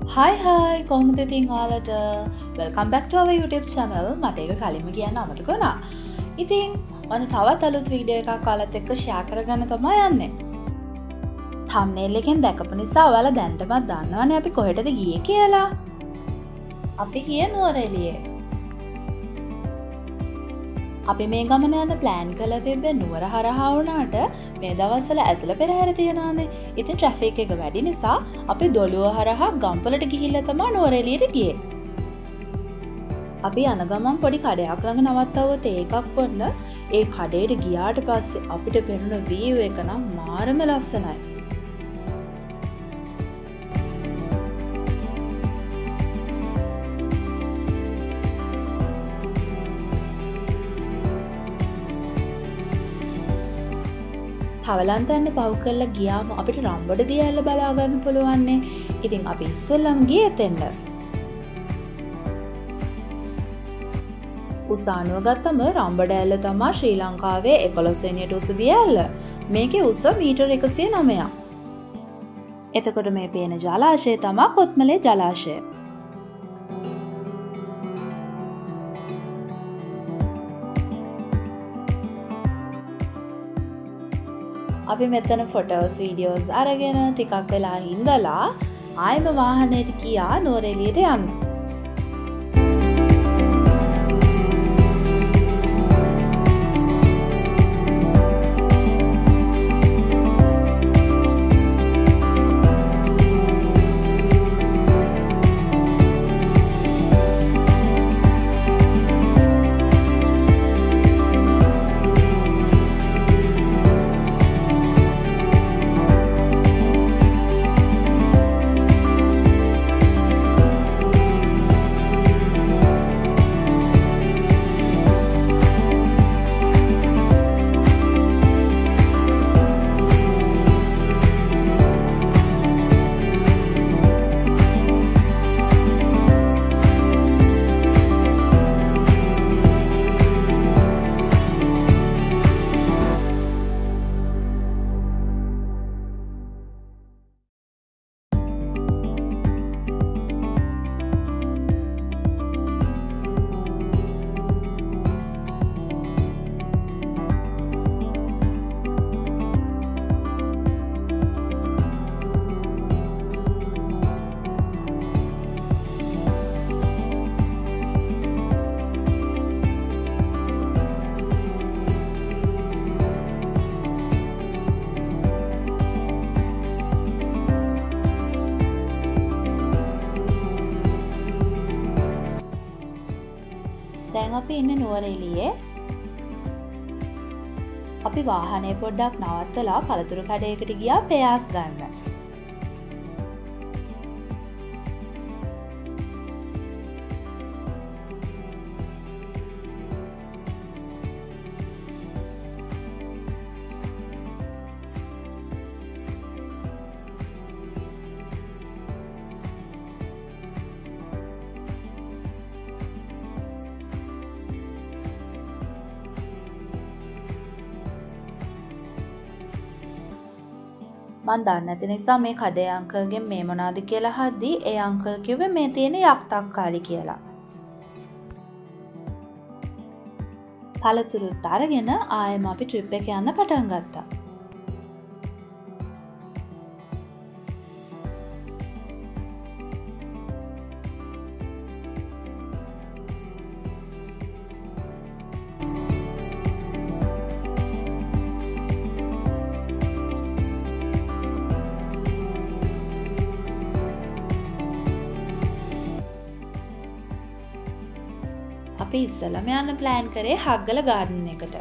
Hi කොහොමද ඉතින් ඔයාලට welcome back to our YouTube channel. මට ඒක කලින්ම කියන්න අමතක වුණා. ඉතින් මම තවත් අලුත් වීඩියෝ එකක් ඔයාලත් එක්ක share කරගන්න තමයි යන්නේ. thumbnail එකෙන් දැකපු නිසා ඔයාලා දැනටමත් දන්නවනේ අපි කොහෙටද ගියේ කියලා. අපි ගියේ නුවරඑළියේ. අපි මේ ගමන යන ප්ලෑන් කරලා තිබ්බේ නුවර හරහා වුණාට මේ දවස්වල ඇසළ පෙරහැර තියනවානේ. ඉතින් ට්‍රැෆික් එක වැඩි නිසා අපි දොළුව හරහා ගම්පලට ගිහිල්ලා තමයි නුවරඑළියට ගියේ. අපි යන ගමන් පොඩි කඩයක් ළඟ නවත්තවුවා තේ එකක් බොන්න. ඒ කඩේට ගියාට පස්සේ අපිට පෙනුන view එක නම් මාරම ලස්සනයි. තවලන්තන්න පව් කරලා ගියාම අපිට රම්බොඩ දියඇල්ල බලාගන්න පුළුවන්නේ. ඉතින් අපි ඉස්සෙල්ලම ගියේ එතෙන්ට. උසානුව ගත්තම රම්බොඩ ඇල්ල තමා ශ්‍රී ලංකාවේ 11 වෙනියට උස දියඇල්ල. මේකේ උස මීටර් 109ක්. එතකොට මේ පේන ජලාශය තමා කොත්මලේ ජලාශය. අපි මෙතන ෆොටෝස් වීඩියෝස් අරගෙන ටිකක් වෙලා ඉඳලා ආයෙම වාහනේට ගියා නුවරඑළියට යන්න. දැන් අපි ඉන්නේ නුවරඑළියේ. අපි වාහනේ පොඩ්ඩක් නවත්තලා පළතුරු කඩේකට ගියා පෙයාස් ගන්න. මන් දන්නේ නැති නිසා මේ කඩේ අංකල්ගෙන් මේ මොනවාද කියලා අහද්දී ඒ අංකල් කිව්වේ මේ තියෙන යක්තක්කාලි කියලා. පළතුරුත් අරගෙන ආයෙම අපි ට්‍රිප් එක යන්න පටන් ගත්තා. අපි ඉස්සලම යන්න ප්ලෑන් කරේ හග්ගල ගාඩන් එකට.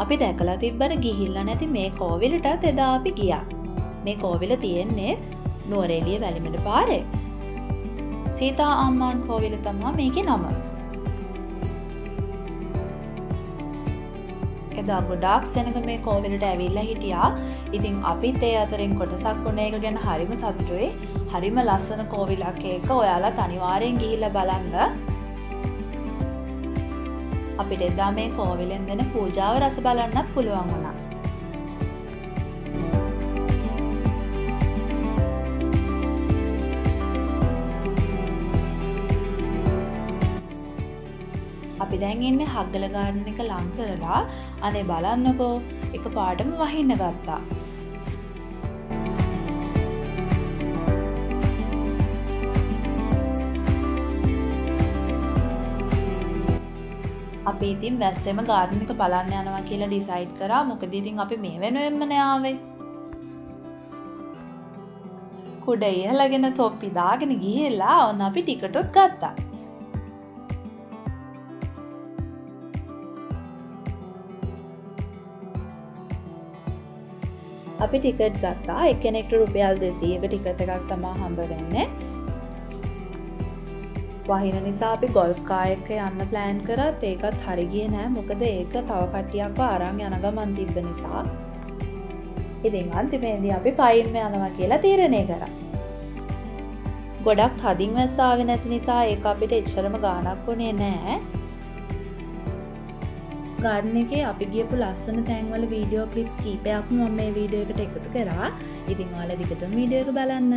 අපි දැකලා තිබ්බට ගිහිල්ලා නැති මේ කෝවිලටත් එදා අපි ගියා. මේ කෝවිල තියෙන්නේ නුවරඑළිය වැලිමඩ පාරේ. සීතා අම්මාන් කෝවිල තමයි මේකේ නම. එදා ගොඩාක් සෙනඟ මේ කෝවිලට ඇවිල්ලා හිටියා. ඉතින් අපිත් ඒ අතරින් කොටසක් වුණ එක ගැන හරිම සතුටුයි. හරිම ලස්සන කෝවිලක් එක. ඔයාලත් අනිවාර්යෙන් ගිහිල්ලා බලන්න. අපිට එදා මේ කෝවිලෙන් දෙන පූජාව රස බලන්නත් පුළුවන් වුණා. අපි දැන් ඉන්නේ හග්ගල ගාඩන් එක ලං කරලා අනේ බලන්නකෝ එකපාරටම වහින්න ගත්තා. අපි ඉතින් වැස්සෙම ගාඩන් එක බලන්න යනවා කියලා ඩිසයිඩ් කරා. මොකද ඉතින් අපි මේ වෙනුවෙන්මනේ ආවේ. කුඩ ඉහළගෙන තොප්පි දාගෙන ගිහිල්ලා ඔන්න අපි ටිකටුත් ගත්තා. අපි ටිකට් ගත්තා. එක්කෙනෙක්ට රුපියල් 200ක ටිකට් එකක් තමයි හම්බ වෙන්නේ. වහින නිසා අපි ගොල්ෆ් කාර් එක යන්න ප්ලෑන් කරත් ඒකත් හරි ගියේ නෑ. මොකද ඒක තව කට්ටියක්ව අරන් යන ගමන් තිබ්බ නිසා. ඉතින් අන්තිමේදී අපි පයින්ම යනවා කියලා තීරණය කරා. ගොඩක් තදින් වැස්ස ආවේ නැති නිසා ඒක අපිට එච්චරම ගාණක් වුණේ නෑ. ගාඩන් එකේ අපි ගියපු ලස්සන තැන්වල වීඩියෝ ක්ලිප්ස් කීපයක්ම මම මේ වීඩියෝ එකට එකතු කරා. ඉතින් ඔයාලා දිගටම වීඩියෝ එක බලන්න.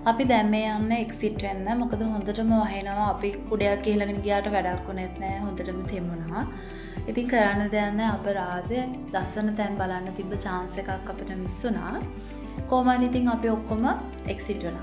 අපි දැන් මේ යන්න එක්සිට් වෙන්න. මොකද හොඳටම වහිනවා. අපි කුඩයක් ගිහලාගෙන ගියාට වැඩක් වුණෙත් නැහැ. හොඳටම තෙමුණා. ඉතින් කරන්න දෙයක් නැහැ. අපරාධේ ලස්සන තැන් බලන්න තිබ්බ chance එකක් අපිට මිස් වුණා. කොහොමද ඉතින් අපි ඔක්කොම එක්සිට් වුණා.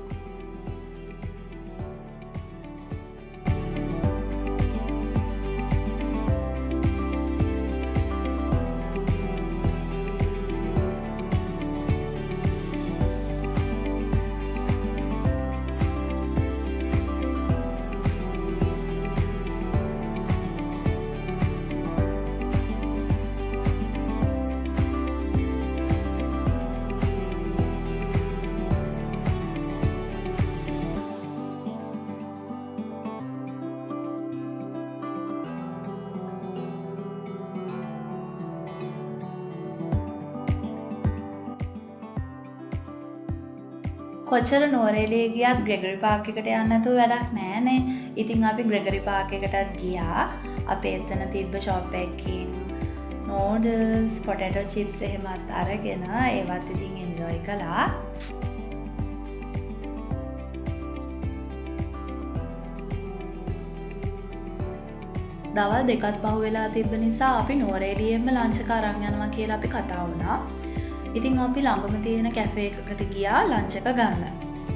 කොච්චර නෝරේලිය ගියත් ග්‍රෙගරි පාක් එකට යන්න නැතුව වැඩක් නෑනේ. ඉතින් අපි ග්‍රෙගරි පාක් එකටත් ගියා. අපේ එතන තිබ්බ ෂොප් එකකින් නූඩල්ස්, පොටේටෝ චිප්ස් එහෙමත් අරගෙන ඒවත් ඉතින් එන්ජොයි කළා. දවල් දෙකත් පහු වෙලා තිබ්බ නිසා අපි නෝරේලියෙම ලන්ච් එක අරන් යනවා කියලා අපි කතා වුණා. ඉතින් අපි ළඟම තියෙන කැෆේ එකකට ගියා ලන්ච් එක ගන්න.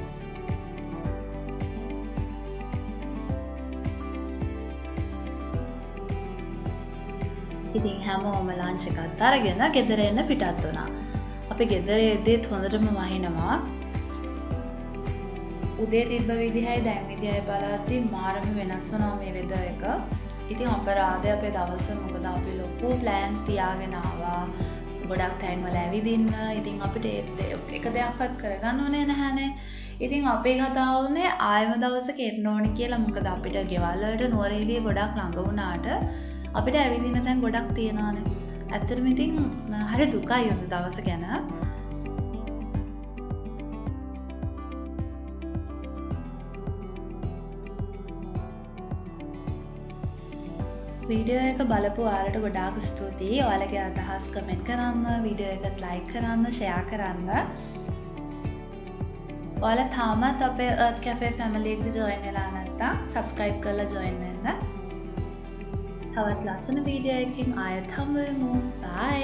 ඉතින් හැමෝම ලන්ච් එකත් අරගෙන ගෙදර එන්න පිටත් වුණා. අපි ගෙදර එද්දිත් හොඳටම වහිනවා. උදේ තිබ්බ විදිහයි දැන් විදිහයි බලද්දි මාරම වෙනස් වුණා මේ වෙදර් එක. ඉතින් අපරාධය අපේ දවස මොකද අපි ලොකු ප්ලෑන්ස් තියාගෙන ආවා. ගොඩක් තැන්වල ඇවිදින්න. ඉතින් අපිට එක දෙයක්වත් කරගන්න ඕනේ නැහැනේ. ඉතින් අපේ කතාව වුණේ ආයෙම දවසක එන්න ඕනේ කියලා. මොකද අපිට ගෙවල් වලට නුවරඑළිය ගොඩක් ළඟ වුණාට අපිට ඇවිදින්න තැන් ගොඩක් තියෙනවානේ. ඇත්තටම ඉතින් හරි දුකයි අද දවස ගැන. වීඩියෝ එක බලපු ඔයාලට ගොඩාක් ස්තුතියි. ඔයාලගේ අදහස් කමෙන්ට් කරන්න, වීඩියෝ එකට ලයික් කරන්න, ෂෙයා කරන්න. ඔයාලා තාමත් අපේ Earth Cafe family එකට join වෙලා නැත්නම් subscribe කරලා join වෙන්න. තවත් ලස්සන වීඩියෝ එකකින් ආයෙත් හමු වෙමු. Bye.